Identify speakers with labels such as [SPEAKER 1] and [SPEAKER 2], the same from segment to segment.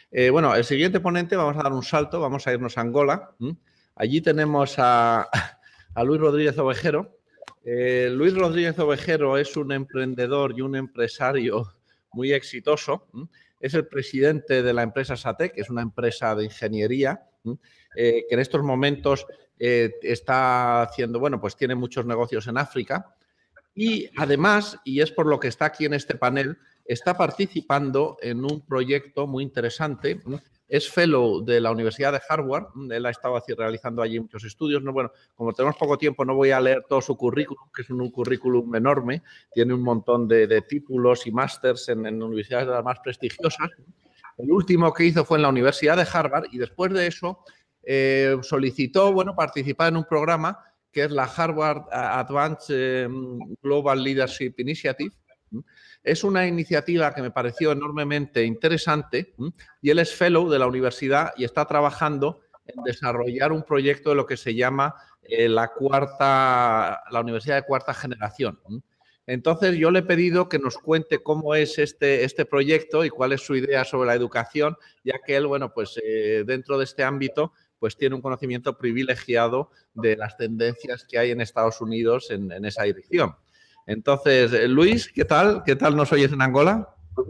[SPEAKER 1] Bueno, el siguiente ponente, vamos a dar un salto, vamos a irnos a Angola. Allí tenemos a Luis Rodríguez Ovejero. Luis Rodríguez Ovejero es un emprendedor y un empresario muy exitoso. Es el presidente de la empresa SATEC, que es una empresa de ingeniería que en estos momentos está haciendo, bueno, pues tiene muchos negocios en África. Y además, y es por lo que está aquí en este panel, está participando en un proyecto muy interesante. Es fellow de la Universidad de Harvard. Él ha estado realizando allí muchos estudios. No, bueno, como tenemos poco tiempo, no voy a leer todo su currículum, que es un currículum enorme. Tiene un montón de títulos y másters en universidades de las más prestigiosas. El último que hizo fue en la Universidad de Harvard y después de eso solicitó, bueno, participar en un programa que es la Harvard Advanced Global Leadership Initiative. Es una iniciativa que me pareció enormemente interesante y él es fellow de la universidad y está trabajando en desarrollar un proyecto de lo que se llama la Universidad de Cuarta Generación. Entonces, yo le he pedido que nos cuente cómo es este proyecto y cuál es su idea sobre la educación, ya que él, bueno, pues dentro de este ámbito, pues tiene un conocimiento privilegiado de las tendencias que hay en Estados Unidos en esa dirección. Entonces, Luis, ¿qué tal? ¿Qué tal nos oyes en Angola?
[SPEAKER 2] Pues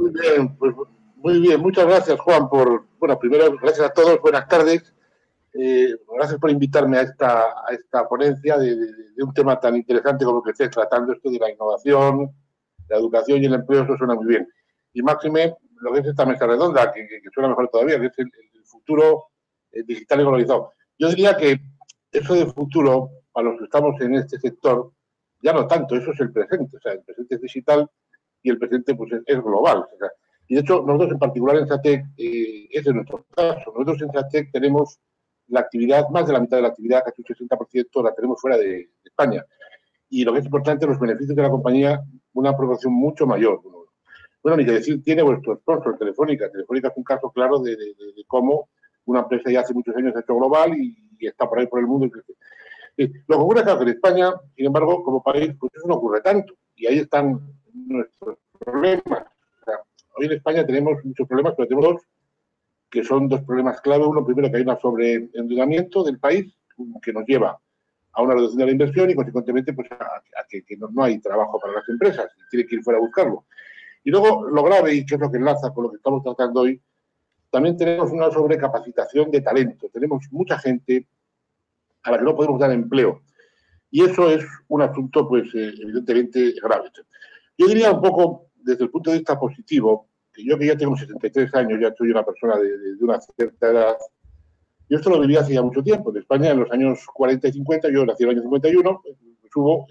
[SPEAKER 2] muy bien. Muchas gracias, Juan, bueno, primero, gracias a todos, buenas tardes. Gracias por invitarme a esta ponencia de un tema tan interesante como que estés tratando, esto de la innovación, la educación y el empleo. Eso suena muy bien. Y máxime, lo que es esta mesa redonda, que suena mejor todavía, que es el futuro digital y globalizado. Yo diría que eso de futuro, para los que estamos en este sector, ya no tanto, eso es el presente. O sea, el presente es digital y el presente pues, es global. O sea, y de hecho, nosotros en particular en SATEC, ese es nuestro caso. Nosotros en SATEC tenemos la actividad, más de la mitad de la actividad, casi un 60%, la tenemos fuera de España. Y lo que es importante, los beneficios de la compañía, una proporción mucho mayor. Bueno, ni que decir, tiene vuestro sponsor, Telefónica. Telefónica es un caso claro de cómo una empresa ya hace muchos años se ha hecho global y está por ahí por el mundo. Lo que ocurre es que en España, sin embargo, como país, pues eso no ocurre tanto. Y ahí están nuestros problemas. O sea, hoy en España tenemos muchos problemas, pero tenemos dos, que son dos problemas clave. Uno, primero, que hay un sobreendeudamiento del país que nos lleva a una reducción de la inversión y, consecuentemente, pues a que no hay trabajo para las empresas. Tiene que ir fuera a buscarlo. Y luego, lo grave, y que es lo que enlaza con lo que estamos tratando hoy, también tenemos una sobrecapacitación de talento. Tenemos mucha gente a la que no podemos dar empleo. Y eso es un asunto, pues, evidentemente grave. Yo diría un poco, desde el punto de vista positivo, que yo que ya tengo 73 años, ya soy una persona de una cierta edad, yo esto lo viví hace ya mucho tiempo. En España, en los años 40 y 50, yo nací en el año 51, pues hubo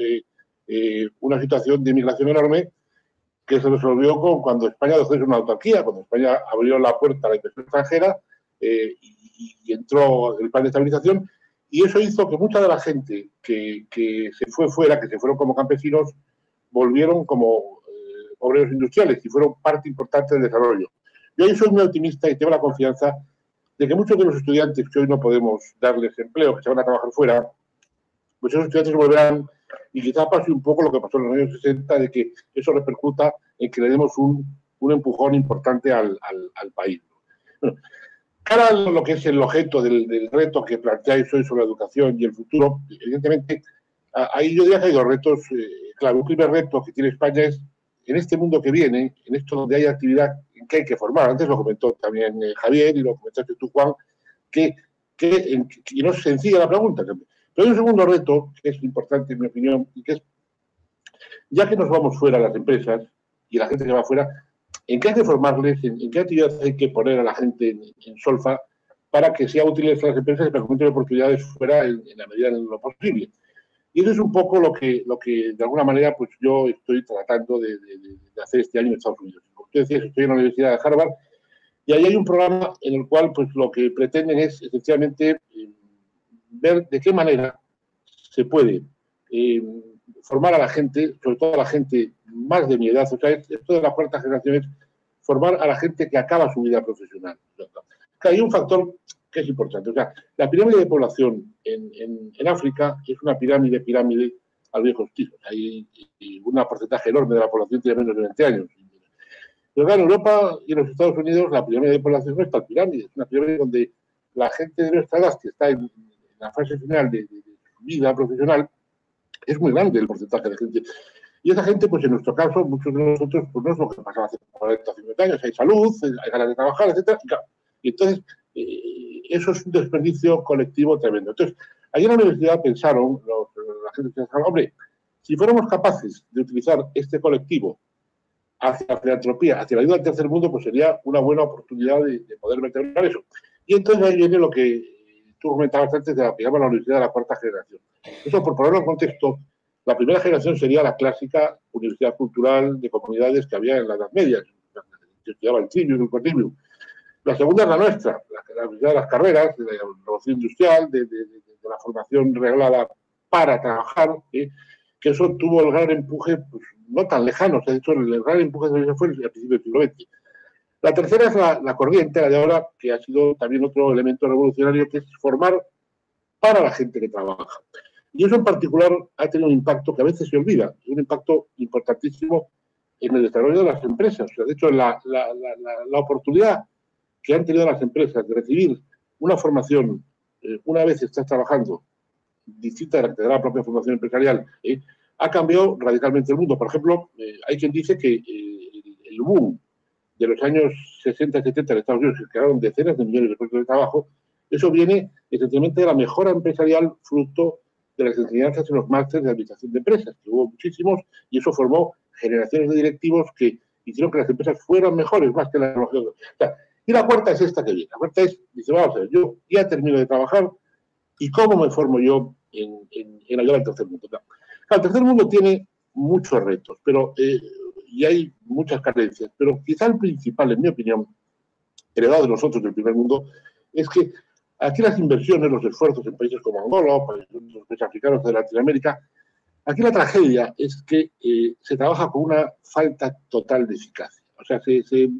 [SPEAKER 2] una situación de inmigración enorme que se resolvió cuando España dejó de ser una autarquía, cuando España abrió la puerta a la inversión extranjera y entró el plan de estabilización, y eso hizo que mucha de la gente que se fue fuera, que se fueron como campesinos, volvieron como obreros industriales y fueron parte importante del desarrollo. Yo ahí soy muy optimista y tengo la confianza de que muchos de los estudiantes que hoy no podemos darles empleo, que se van a trabajar fuera, pues esos estudiantes volverán. Y quizás pase un poco lo que pasó en los años 60, de que eso repercuta en que le demos un empujón importante al país. Bueno, cara a lo que es el objeto del reto que planteáis hoy sobre la educación y el futuro, evidentemente, ahí yo diría que hay dos retos. Claro, un primer reto que tiene España es, en este mundo que viene, en esto donde hay actividad en que hay que formar, antes lo comentó también Javier y lo comentaste tú, Juan, y no es sencilla la pregunta. Pero hay un segundo reto, que es importante en mi opinión, y que es, ya que nos vamos fuera a las empresas y la gente que va fuera, ¿en qué hay que formarles? ¿En qué actividad hay que poner a la gente en solfa para que sea útiles a las empresas y para que encuentren oportunidades fuera en la medida de lo posible? Y eso es un poco lo que de alguna manera, pues yo estoy tratando de hacer este año en Estados Unidos. Como usted decía, estoy en la Universidad de Harvard y ahí hay un programa en el cual, pues lo que pretenden es esencialmente ver de qué manera se puede formar a la gente, sobre todo a la gente más de mi edad. O sea, esto de la cuarta generación es formar a la gente que acaba su vida profesional. Hay un factor que es importante. O sea, la pirámide de población en África es una pirámide al viejo estilo. Hay un porcentaje enorme de la población tiene menos de 20 años. Pero claro, en Europa y en los Estados Unidos la pirámide de población no está pirámide, es una pirámide donde la gente de nuestra edad, que está en la fase final de su vida profesional, es muy grande el porcentaje de gente. Y esa gente, pues en nuestro caso, muchos de nosotros, pues no es lo que pasaba hace 40 o 50 años, hay salud, hay ganas de trabajar, etc. Y entonces, eso es un desperdicio colectivo tremendo. Entonces, allí en la universidad pensaron, la gente pensaba, hombre, si fuéramos capaces de utilizar este colectivo hacia la filantropía, hacia la ayuda al tercer mundo, pues sería una buena oportunidad de poder meter en eso. Y entonces ahí viene lo que tú comentabas antes de la que llaman la universidad de la cuarta generación. Eso, por ponerlo en contexto, la primera generación sería la clásica universidad cultural de comunidades que había en la Edad Media, que estudiaba el trivium, el quadrivium. La segunda es la nuestra, la universidad de las carreras, de la revolución industrial, de la formación reglada para trabajar, que eso tuvo el gran empuje, pues, no tan lejano, de hecho el gran empuje de eso fue al principio del siglo XX. La tercera es la corriente, la de ahora, que ha sido también otro elemento revolucionario, que es formar para la gente que trabaja. Y eso en particular ha tenido un impacto que a veces se olvida, es un impacto importantísimo en el desarrollo de las empresas. O sea, de hecho, la oportunidad que han tenido las empresas de recibir una formación una vez estás trabajando, distinta de la que te da la propia formación empresarial, ha cambiado radicalmente el mundo. Por ejemplo, hay quien dice que el boom de los años 60 y 70 en Estados Unidos, que crearon decenas de millones de puestos de trabajo, eso viene esencialmente de la mejora empresarial fruto de las enseñanzas en los másteres de administración de empresas, que hubo muchísimos, y eso formó generaciones de directivos que hicieron que las empresas fueran mejores, más que la tecnología. O sea, y la cuarta es esta que viene. La cuarta es, dice, vamos a ver, yo ya termino de trabajar, ¿y cómo me formo yo en ayuda al tercer mundo? Claro, el tercer mundo tiene muchos retos, pero y hay muchas carencias, pero quizá el principal, en mi opinión, heredado de nosotros del primer mundo, es que aquí las inversiones, los esfuerzos en países como Angola, los países africanos de Latinoamérica, aquí la tragedia es que se trabaja con una falta total de eficacia. O sea, se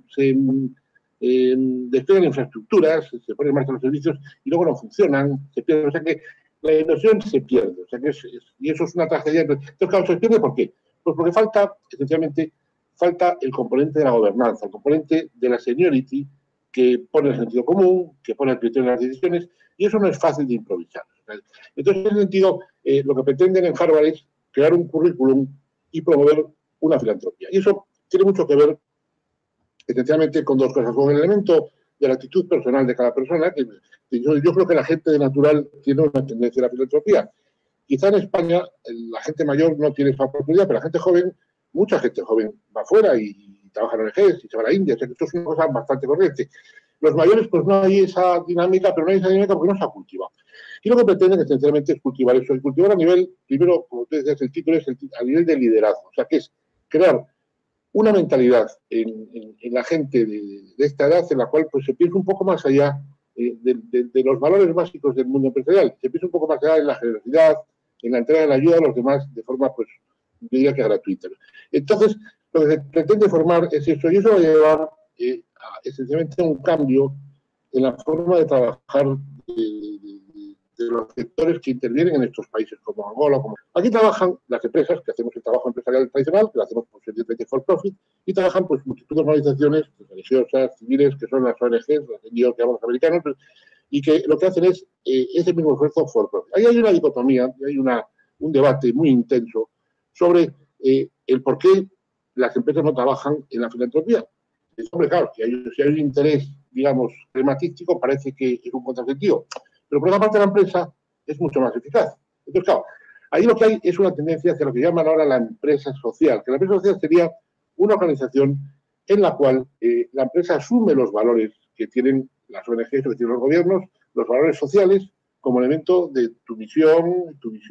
[SPEAKER 2] despliegan infraestructuras, se ponen en marcha los servicios y luego no funcionan, se pierden. O sea que la inversión se pierde. O sea que y eso es una tragedia. Entonces, claro, ¿se pierde por qué? Pues porque esencialmente, falta el componente de la gobernanza, el componente de la seniority que pone el sentido común, que pone el criterio en las decisiones, y eso no es fácil de improvisar. Entonces, en ese sentido, lo que pretenden en Harvard es crear un currículum y promover una filantropía. Y eso tiene mucho que ver, esencialmente, con dos cosas. Con el elemento de la actitud personal de cada persona, que yo creo que la gente de natural tiene una tendencia a la filantropía. Quizá en España la gente mayor no tiene esa oportunidad, pero la gente joven, mucha gente joven va afuera y trabaja en ONGs y se va a la India. O sea, que esto es una cosa bastante corriente. Los mayores, pues no hay esa dinámica, pero no hay esa dinámica porque no se ha cultivado. Y lo que pretenden esencialmente es cultivar eso. Y cultivar a nivel, primero, como tú decías, el título es a nivel de liderazgo. O sea, que es crear una mentalidad en la gente de esta edad en la cual pues, se piensa un poco más allá de los valores básicos del mundo empresarial. Se piensa un poco más allá en la generosidad, en la entrega de la ayuda a los demás de forma, pues, yo diría que gratuita. Entonces, lo que se pretende formar es eso, y eso va a llevar esencialmente a un cambio en la forma de trabajar de los sectores que intervienen en estos países como Angola. Aquí trabajan las empresas que hacemos el trabajo empresarial tradicional, que lo hacemos por servicios for profit, y trabajan pues multitud de organizaciones religiosas, civiles, que son las ONGs, las NGO que llamamos americanos, y que lo que hacen es ese mismo esfuerzo for profit. Ahí hay una dicotomía, hay un debate muy intenso sobre el por qué las empresas no trabajan en la filantropía. Hombre, claro, si hay un interés, digamos, crematístico, parece que es un contrasentido. Pero por otra parte la empresa es mucho más eficaz. Entonces, claro, ahí lo que hay es una tendencia hacia lo que llaman ahora la empresa social, que la empresa social sería una organización en la cual la empresa asume los valores que tienen las ONGs, que tienen los gobiernos, los valores sociales, como elemento de tu misión,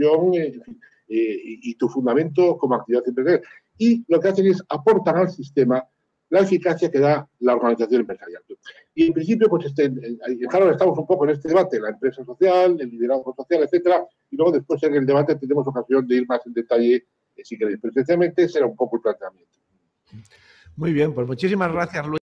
[SPEAKER 2] y tu fundamento como actividad empresarial. Y lo que hacen es aportar al sistema la eficacia que da la organización empresarial. Y en principio, pues en Harvard estamos un poco en este debate, la empresa social, el liderazgo social, etcétera, y luego después en el debate tenemos ocasión de ir más en detalle, si queréis. Pero esencialmente será un poco el planteamiento.
[SPEAKER 1] Muy bien, pues muchísimas gracias, Luis.